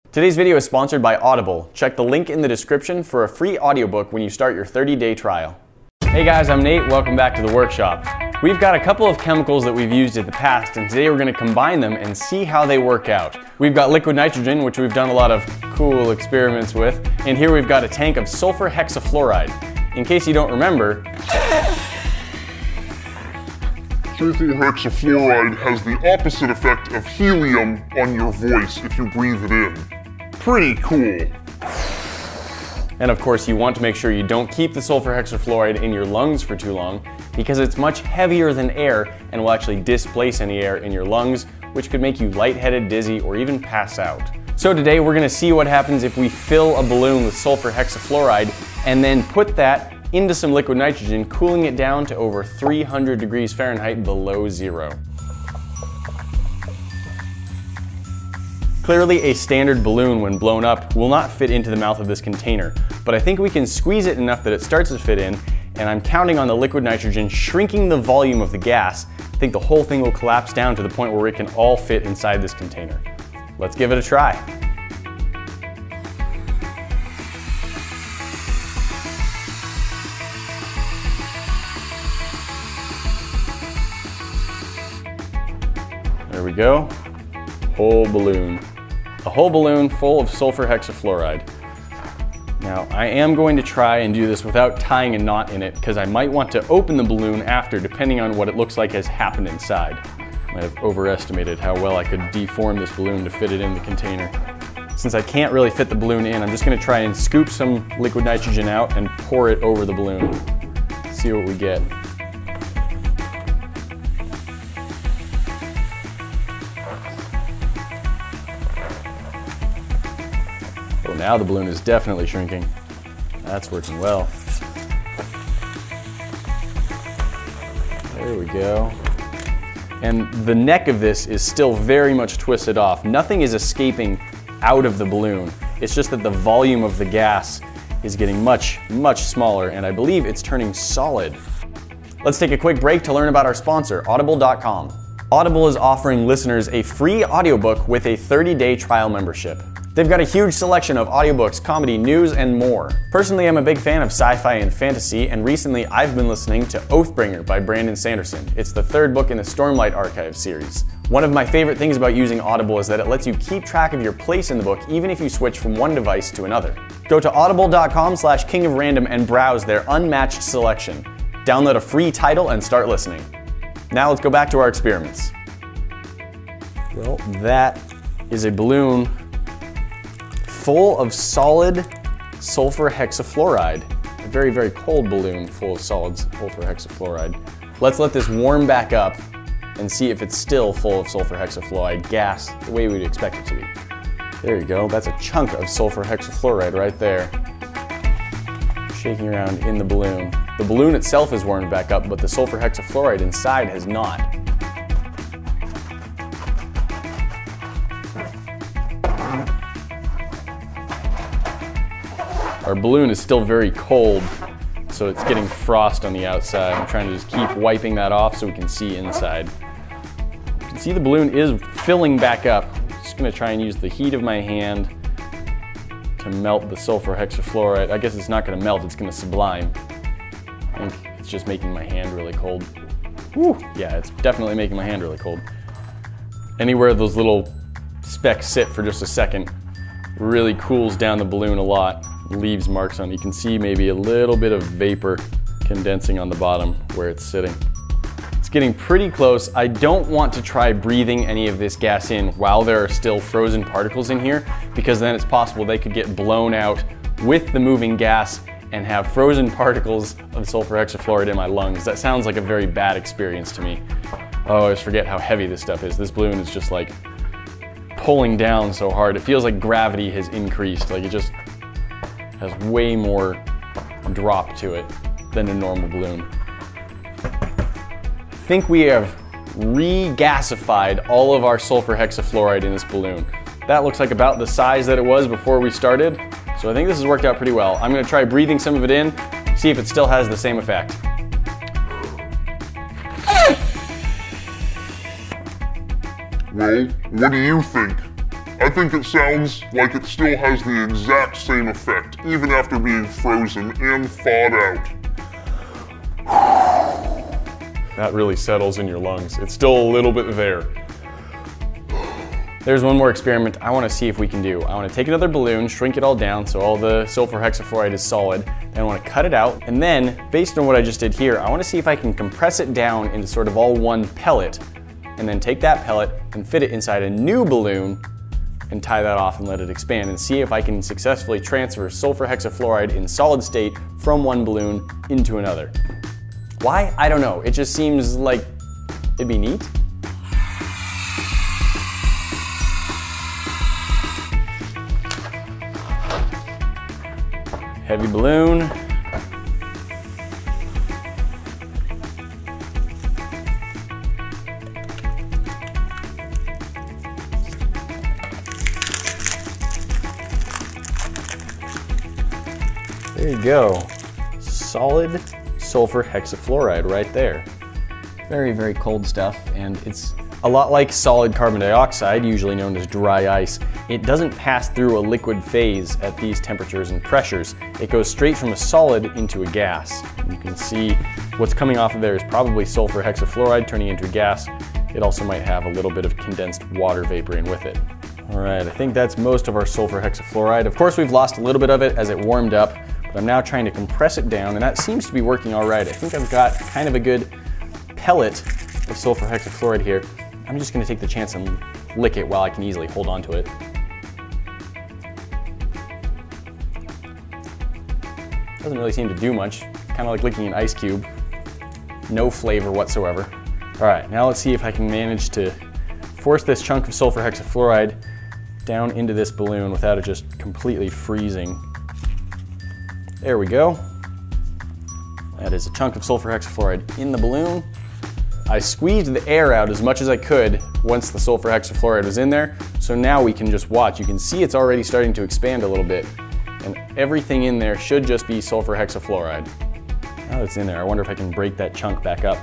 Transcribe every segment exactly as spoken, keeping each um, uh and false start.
Today's video is sponsored by Audible. Check the link in the description for a free audiobook when you start your thirty day trial. Hey guys, I'm Nate. Welcome back to the workshop. We've got a couple of chemicals that we've used in the past, and today we're going to combine them and see how they work out. We've got liquid nitrogen, which we've done a lot of cool experiments with, and here we've got a tank of sulfur hexafluoride. In case you don't remember, Sulfur hexafluoride has the opposite effect of helium on your voice if you breathe it in. Pretty cool. And of course, you want to make sure you don't keep the sulfur hexafluoride in your lungs for too long, because it's much heavier than air and will actually displace any air in your lungs, which could make you lightheaded, dizzy, or even pass out. So today we're going to see what happens if we fill a balloon with sulfur hexafluoride and then put that into some liquid nitrogen, cooling it down to over three hundred degrees Fahrenheit below zero. Clearly, a standard balloon, when blown up, will not fit into the mouth of this container, but I think we can squeeze it enough that it starts to fit in, and I'm counting on the liquid nitrogen shrinking the volume of the gas. I think the whole thing will collapse down to the point where it can all fit inside this container. Let's give it a try. There we go, whole balloon. A whole balloon full of sulfur hexafluoride. Now, I am going to try and do this without tying a knot in it, because I might want to open the balloon after, depending on what it looks like has happened inside. Might have overestimated how well I could deform this balloon to fit it in the container. Since I can't really fit the balloon in, I'm just going to try and scoop some liquid nitrogen out and pour it over the balloon. See what we get. Well, now the balloon is definitely shrinking. That's working well. There we go. And the neck of this is still very much twisted off. Nothing is escaping out of the balloon. It's just that the volume of the gas is getting much, much smaller, and I believe it's turning solid. Let's take a quick break to learn about our sponsor, audible dot com. Audible is offering listeners a free audiobook with a thirty day trial membership. They've got a huge selection of audiobooks, comedy, news, and more. Personally, I'm a big fan of sci-fi and fantasy, and recently I've been listening to Oathbringer by Brandon Sanderson. It's the third book in the Stormlight Archive series. One of my favorite things about using Audible is that it lets you keep track of your place in the book even if you switch from one device to another. Go to audible dot com slash king of random and browse their unmatched selection. Download a free title and start listening. Now let's go back to our experiments. Well, that is a balloon full of solid sulfur hexafluoride. A very, very cold balloon full of solid sulfur hexafluoride. Let's let this warm back up and see if it's still full of sulfur hexafluoride gas the way we'd expect it to be. There you go, that's a chunk of sulfur hexafluoride right there. Shaking around in the balloon. The balloon itself is warmed back up, but the sulfur hexafluoride inside has not. Our balloon is still very cold, so it's getting frost on the outside. I'm trying to just keep wiping that off so we can see inside. You can see the balloon is filling back up. I'm just gonna try and use the heat of my hand to melt the sulfur hexafluoride. I guess it's not gonna melt, it's gonna sublime. I think it's just making my hand really cold. Woo! Yeah, it's definitely making my hand really cold. Anywhere those little specks sit for just a second really cools down the balloon a lot. Leaves marks on it. You can see maybe a little bit of vapor condensing on the bottom where it's sitting. It's getting pretty close. I don't want to try breathing any of this gas in while there are still frozen particles in here, because then it's possible they could get blown out with the moving gas and have frozen particles of sulfur hexafluoride in my lungs. That sounds like a very bad experience to me. Oh, I always forget how heavy this stuff is. This balloon is just like pulling down so hard. It feels like gravity has increased. Like it just has way more drop to it than a normal balloon. I think we have re-gasified all of our sulfur hexafluoride in this balloon. That looks like about the size that it was before we started, so I think this has worked out pretty well. I'm gonna try breathing some of it in, see if it still has the same effect. Well, what do you think? I think it sounds like it still has the exact same effect, even after being frozen and thawed out. That really settles in your lungs. It's still a little bit there. There's one more experiment I want to see if we can do. I want to take another balloon, shrink it all down so all the sulfur hexafluoride is solid. Then I want to cut it out, and then, based on what I just did here, I want to see if I can compress it down into sort of all one pellet, and then take that pellet and fit it inside a new balloon and tie that off and let it expand, and see if I can successfully transfer sulfur hexafluoride in solid state from one balloon into another. Why? I don't know. It just seems like it'd be neat. Heavy balloon. There you go. Solid sulfur hexafluoride right there. Very, very cold stuff, and it's a lot like solid carbon dioxide, usually known as dry ice. It doesn't pass through a liquid phase at these temperatures and pressures. It goes straight from a solid into a gas. You can see what's coming off of there is probably sulfur hexafluoride turning into a gas. It also might have a little bit of condensed water vapor in with it. All right, I think that's most of our sulfur hexafluoride. Of course, we've lost a little bit of it as it warmed up, but I'm now trying to compress it down, and that seems to be working all right. I think I've got kind of a good pellet of sulfur hexafluoride here. I'm just gonna take the chance and lick it while I can easily hold on to it. Doesn't really seem to do much. Kind of like licking an ice cube. No flavor whatsoever. All right, now let's see if I can manage to force this chunk of sulfur hexafluoride down into this balloon without it just completely freezing. There we go. That is a chunk of sulfur hexafluoride in the balloon. I squeezed the air out as much as I could once the sulfur hexafluoride was in there, so now we can just watch. You can see it's already starting to expand a little bit, and everything in there should just be sulfur hexafluoride. Now that it's in there, I wonder if I can break that chunk back up.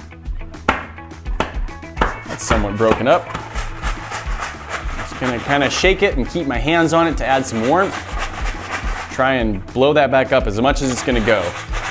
That's somewhat broken up. Just gonna kind of shake it and keep my hands on it to add some warmth. Try and blow that back up as much as it's gonna go.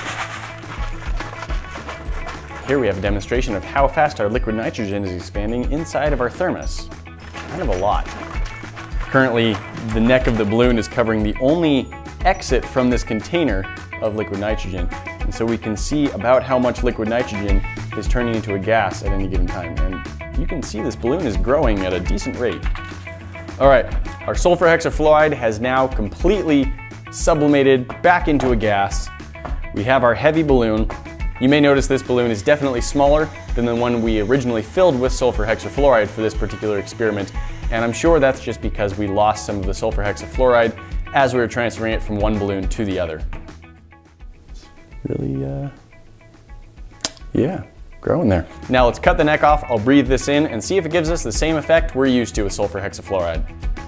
Here we have a demonstration of how fast our liquid nitrogen is expanding inside of our thermos. Kind of a lot. Currently, the neck of the balloon is covering the only exit from this container of liquid nitrogen. And so we can see about how much liquid nitrogen is turning into a gas at any given time. And you can see this balloon is growing at a decent rate. All right, our sulfur hexafluoride has now completely sublimated back into a gas. We have our heavy balloon. You may notice this balloon is definitely smaller than the one we originally filled with sulfur hexafluoride for this particular experiment, and I'm sure that's just because we lost some of the sulfur hexafluoride as we were transferring it from one balloon to the other. It's really, uh, yeah, growing there. Now let's cut the neck off, I'll breathe this in and see if it gives us the same effect we're used to with sulfur hexafluoride.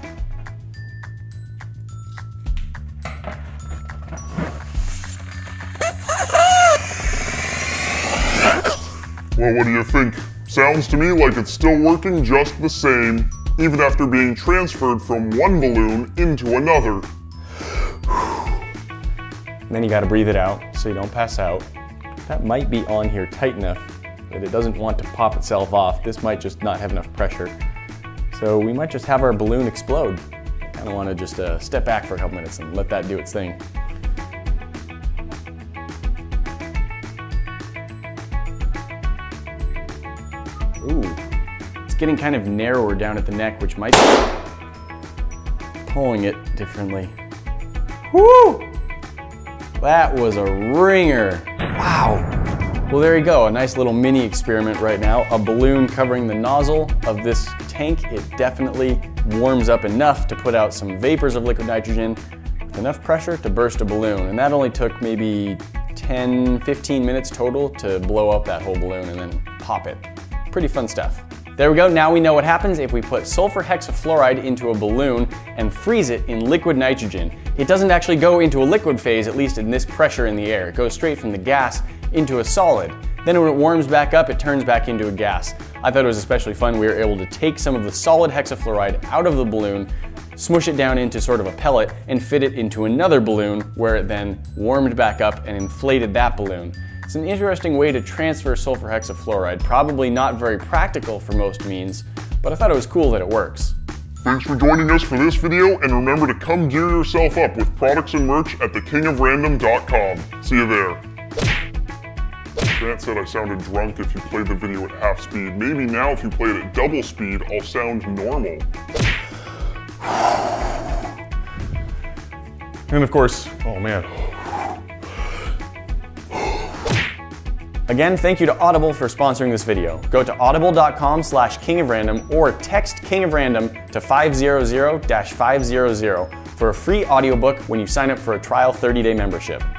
Well, what do you think? Sounds to me like it's still working just the same, even after being transferred from one balloon into another. Then you gotta breathe it out so you don't pass out. That might be on here tight enough that it doesn't want to pop itself off. This might just not have enough pressure. So we might just have our balloon explode. I kinda wanna just uh, step back for a couple minutes and let that do its thing. Ooh, it's getting kind of narrower down at the neck, which might be pulling it differently. Woo! That was a ringer. Wow. Well, there you go, a nice little mini experiment right now. A balloon covering the nozzle of this tank. It definitely warms up enough to put out some vapors of liquid nitrogen with enough pressure to burst a balloon. And that only took maybe ten, fifteen minutes total to blow up that whole balloon and then pop it. Pretty fun stuff. There we go, now we know what happens if we put sulfur hexafluoride into a balloon and freeze it in liquid nitrogen. It doesn't actually go into a liquid phase, at least in this pressure in the air. It goes straight from the gas into a solid. Then when it warms back up, it turns back into a gas. I thought it was especially fun. We were able to take some of the solid hexafluoride out of the balloon, smush it down into sort of a pellet, and fit it into another balloon where it then warmed back up and inflated that balloon. It's an interesting way to transfer sulfur hexafluoride, probably not very practical for most means, but I thought it was cool that it works. Thanks for joining us for this video, and remember to come gear yourself up with products and merch at the king of random dot com. See you there. Grant said I sounded drunk if you played the video at half speed. Maybe now if you play it at double speed, I'll sound normal. And of course, oh man. Again, thank you to Audible for sponsoring this video. Go to audible dot com slash king of random or text king of random to five hundred dash five hundred for a free audiobook when you sign up for a trial thirty day membership.